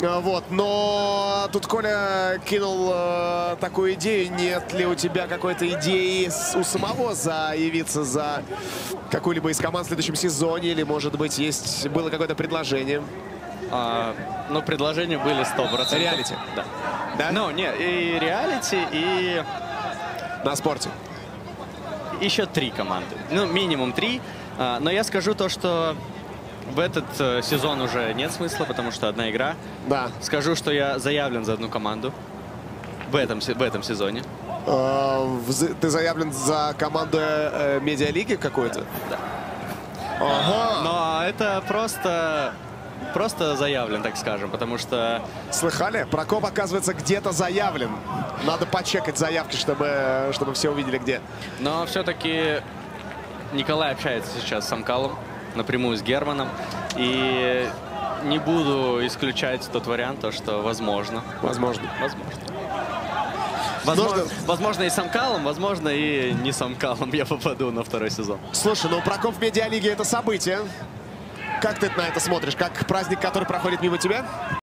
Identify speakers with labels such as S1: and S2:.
S1: Вот, но тут Коля кинул такую идею. Нет ли у тебя какой-то идеи у самого заявиться за какую-либо из команд в следующем сезоне? Или, может быть, было какое-то предложение?
S2: Ну, предложения были 100%.
S1: Реалити?
S2: Да.
S1: Да?
S2: Ну, нет, и реалити, и...
S1: На спорте?
S2: Еще 3 команды. Ну, минимум 3. Но я скажу то, что в этот сезон уже нет смысла, потому что одна игра.
S1: Да.
S2: Скажу, что я заявлен за одну команду в этом сезоне.
S1: Ты заявлен за команду медиалиги какой-то?
S2: Да.
S1: Ага.
S2: Но это просто заявлен, так скажем, потому что...
S1: Слыхали? Прокоп, оказывается, где-то заявлен. Надо почекать заявки, чтобы все увидели, где.
S2: Но все-таки Николай общается сейчас с Самкалом, напрямую с Германом. И не буду исключать тот вариант, то, что возможно.
S1: Возможно.
S2: Возможно и с Самкалом, возможно и не с Самкалом я попаду на 2-й сезон.
S1: Слушай, ну Прокоп в медиалиге — это событие. Как ты на это смотришь? Как праздник, который проходит мимо тебя?